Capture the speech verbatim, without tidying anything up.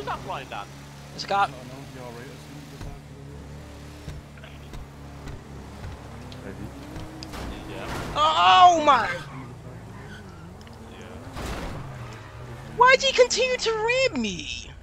Who's that flying down? There's a car. Yeah. Oh my! Yeah. Why did he continue to ram me?